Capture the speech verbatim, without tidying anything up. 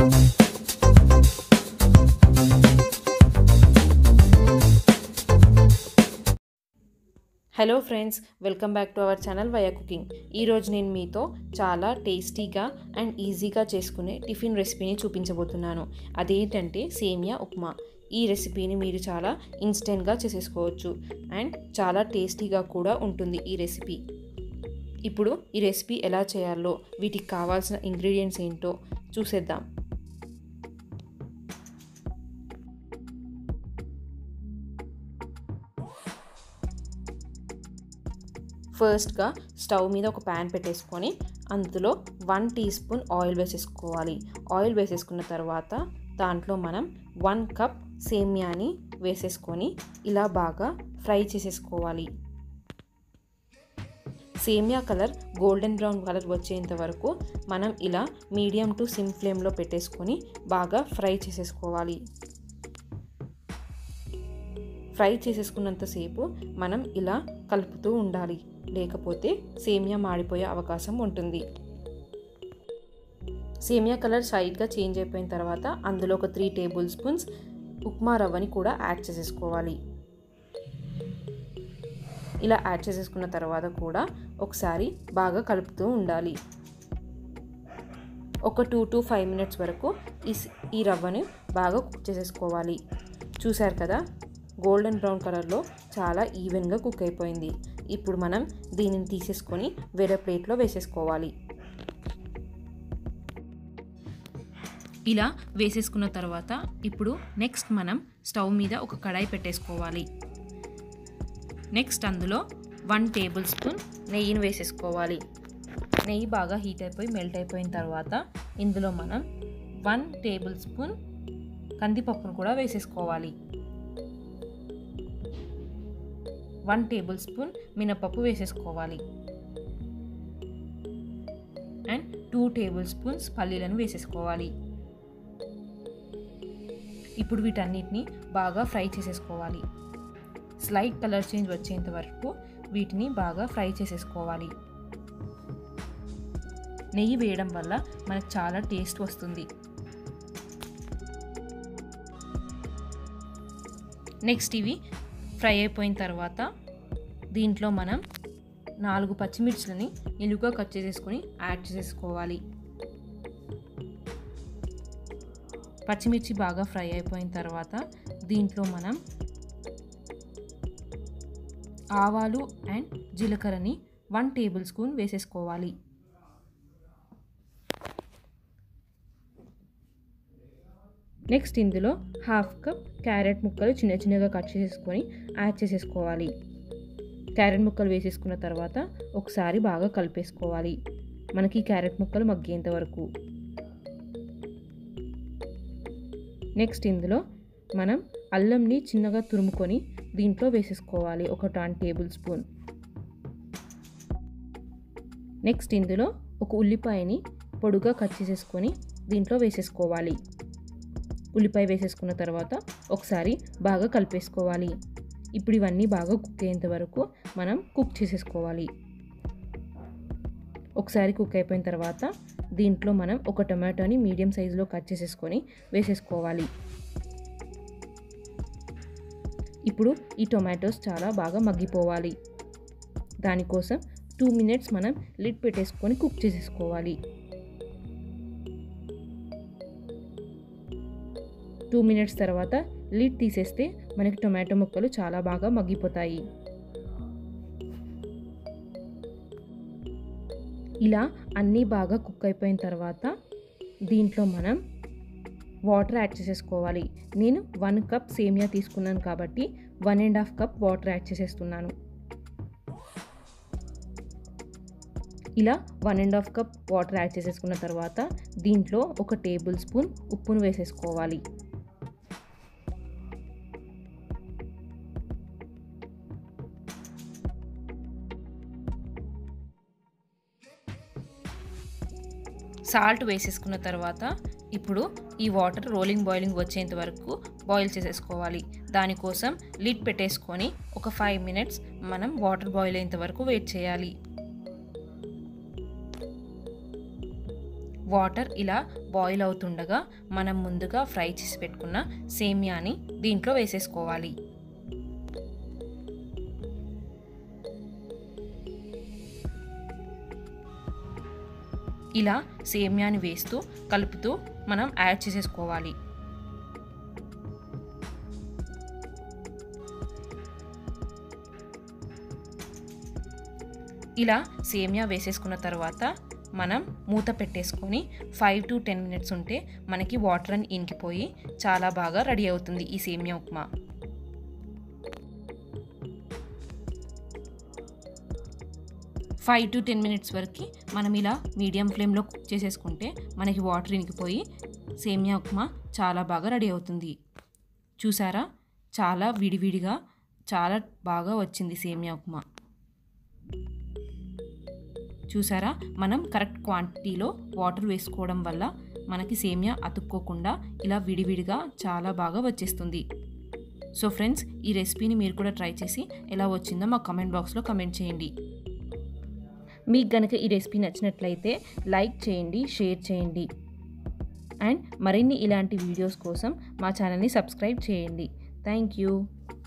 Hello friends, welcome back to our channel via cooking. ఈరోజు నేను మీతో చాలా టేస్టీగా అండ్ ఈజీగా చేసుకునే టిఫిన్ రెసిపీని చూపించబోతున్నాను. అదేంటంటే సేమియా ఉప్మా. ఈ రెసిపీని మీరు చాలా ఇన్స్టెంట్గా చేసేసుకోవచ్చు అండ్ చాలా టేస్టీగా కూడా ఉంటుంది ఈ రెసిపీ. ఇప్పుడు ఈ రెసిపీ ఎలా చేయాలో, వీటికి కావాల్సిన ఇంగ్రీడియంట్స్ ఏంటో చూసేద్దాం. ఫస్ట్గా స్టవ్ మీద ఒక ప్యాన్ పెట్టేసుకొని అందులో వన్ టీ స్పూన్ ఆయిల్ వేసేసుకోవాలి. ఆయిల్ వేసేసుకున్న తర్వాత దాంట్లో మనం వన్ కప్ సేమియాని వేసేసుకొని ఇలా బాగా ఫ్రై చేసేసుకోవాలి. సేమియా కలర్ గోల్డెన్ బ్రౌన్ కలర్ వచ్చేంత వరకు మనం ఇలా మీడియం టు సిమ్ ఫ్లేమ్లో పెట్టేసుకొని బాగా ఫ్రై చేసేసుకోవాలి. ఫ్రై చేసేసుకున్నంతసేపు మనం ఇలా కలుపుతూ ఉండాలి, లేకపోతే సేమియా మాడిపోయే అవకాశం ఉంటుంది. సేమియా కలర్ సైడ్గా చేంజ్ అయిపోయిన తర్వాత అందులో ఒక త్రీ టేబుల్ స్పూన్స్ ఉప్మా రవ్వని కూడా యాడ్ చేసేసుకోవాలి. ఇలా యాడ్ చేసేసుకున్న తర్వాత కూడా ఒకసారి బాగా కలుపుతూ ఉండాలి. ఒక టూ టు ఫైవ్ మినిట్స్ వరకు ఈ ఈ రవ్వని బాగా కుక్ చేసేసుకోవాలి. చూసారు కదా, గోల్డెన్ బ్రౌన్ కలర్లో చాలా ఈవెన్గా కుక్ అయిపోయింది. ఇప్పుడు మనం దీనిని తీసేసుకొని వేరే ప్లేట్లో వేసేసుకోవాలి. ఇలా వేసేసుకున్న తర్వాత ఇప్పుడు నెక్స్ట్ మనం స్టవ్ మీద ఒక కడాయి పెట్టేసుకోవాలి. నెక్స్ట్ అందులో వన్ టేబుల్ స్పూన్ నెయ్యిని వేసేసుకోవాలి. నెయ్యి బాగా హీట్ అయిపోయి మెల్ట్ అయిపోయిన తర్వాత ఇందులో మనం వన్ టేబుల్ స్పూన్ కందిపప్పును కూడా వేసేసుకోవాలి. వన్ టేబుల్ స్పూన్ మినపప్పు వేసేసుకోవాలి అండ్ టూ టేబుల్ స్పూన్స్ పల్లీలను వేసేసుకోవాలి. ఇప్పుడు వీటన్నిటిని బాగా ఫ్రై చేసేసుకోవాలి. స్లైట్ కలర్ చేంజ్ వచ్చేంత వరకు వీటిని బాగా ఫ్రై చేసేసుకోవాలి. నెయ్యి వేయడం వల్ల మనకు చాలా టేస్ట్ వస్తుంది. నెక్స్ట్ ఇవి ఫ్రై అయిపోయిన తర్వాత దీంట్లో మనం నాలుగు పచ్చిమిర్చిలని నిలువుగా కట్ చేసేసుకొని యాడ్ చేసేసుకోవాలి. పచ్చిమిర్చి బాగా ఫ్రై అయిపోయిన తర్వాత దీంట్లో మనం ఆవాలు అండ్ జీలకర్రని వన్ టేబుల్ స్పూన్ వేసేసుకోవాలి. నెక్స్ట్ ఇందులో హాఫ్ కప్ క్యారెట్ ముక్కలు చిన్న చిన్నగా కట్ చేసేసుకొని యాడ్ చేసేసుకోవాలి. క్యారెట్ ముక్కలు వేసేసుకున్న తర్వాత ఒకసారి బాగా కలిపేసుకోవాలి, మనకి క్యారెట్ ముక్కలు మగ్గేంత వరకు. నెక్స్ట్ ఇందులో మనం అల్లంని చిన్నగా తురుముకొని దీంట్లో వేసేసుకోవాలి, ఒక వన్ టేబుల్ స్పూన్. నెక్స్ట్ ఇందులో ఒక ఉల్లిపాయని పొడుగా కట్ చేసేసుకొని దీంట్లో వేసేసుకోవాలి. ఉల్లిపాయ వేసేసుకున్న తర్వాత ఒకసారి బాగా కలిపేసుకోవాలి. ఇప్పుడు ఇవన్నీ బాగా కుక్ అయ్యేంత వరకు మనం కుక్ చేసేసుకోవాలి. ఒకసారి కుక్ అయిపోయిన తర్వాత దీంట్లో మనం ఒక టొమాటోని మీడియం సైజులో కట్ చేసేసుకొని వేసేసుకోవాలి. ఇప్పుడు ఈ టొమాటోస్ చాలా బాగా మగ్గిపోవాలి. దానికోసం టూ మినిట్స్ మనం లిడ్ పెట్టేసుకొని కుక్ చేసేసుకోవాలి. టూ మినిట్స్ తర్వాత లిడ్ తీసేస్తే మనకి టొమాటో ముక్కలు చాలా బాగా మగ్గిపోతాయి. ఇలా అన్నీ బాగా కుక్ అయిపోయిన తర్వాత దీంట్లో మనం వాటర్ యాడ్ చేసేసుకోవాలి. నేను వన్ కప్ సేమియా తీసుకున్నాను కాబట్టి one and half cup water add చేసేస్తున్నాను. ఇలా one and half cup water add చేసేసుకున్న తర్వాత దీంట్లో ఒక టేబుల్ స్పూన్ ఉప్పును వేసేసుకోవాలి. సాల్ట్ వేసేసుకున్న తర్వాత ఇప్పుడు ఈ వాటర్ రోలింగ్ బాయిలింగ్ వచ్చేంత వరకు బాయిల్ చేసేసుకోవాలి. దానికోసం లిడ్ పెట్టేసుకొని ఒక ఫైవ్ మినిట్స్ మనం వాటర్ బాయిల్ అయ్యేంత వరకు వెయిట్ చేయాలి. వాటర్ ఇలా బాయిల్ అవుతుండగా మనం ముందుగా ఫ్రై చేసి పెట్టుకున్న సేమియాని దీంట్లో వేసేసుకోవాలి. ఇలా సేమియాని వేస్తూ కలుపుతూ మనం యాడ్ చేసేసుకోవాలి. ఇలా సేమియా వేసేసుకున్న తర్వాత మనం మూత పెట్టేసుకొని ఫైవ్ టు టెన్ మినిట్స్ ఉంటే మనకి వాటర్ అని ఇంకిపోయి చాలా బాగా రెడీ అవుతుంది ఈ semiya upma. Five to ten minutes వరకు మనం ఇలా మీడియం ఫ్లేమ్లో కుక్ చేసేసుకుంటే మనకి వాటర్ ఇంకిపోయి సేమియా ఉప్మా చాలా బాగా రెడీ అవుతుంది. చూసారా, చాలా విడివిడిగా చాలా బాగా వచ్చింది సేమియా ఉప్మా. చూసారా, మనం కరెక్ట్ క్వాంటిటీలో వాటర్ వేసుకోవడం వల్ల మనకి సేమియా అతుక్కోకుండా ఇలా విడివిడిగా చాలా బాగా వచ్చేస్తుంది. సో ఫ్రెండ్స్, ఈ రెసిపీని మీరు కూడా ట్రై చేసి ఎలా వచ్చిందో మా కామెంట్ బాక్స్లో కామెంట్ చేయండి. మీకు గనక ఈ రెసిపీ నచ్చినట్లయితే లైక్ చేయండి, షేర్ చేయండి అండ్ మరిన్ని ఇలాంటి వీడియోస్ కోసం మా ఛానల్ని సబ్స్క్రైబ్ చేయండి. Thank you.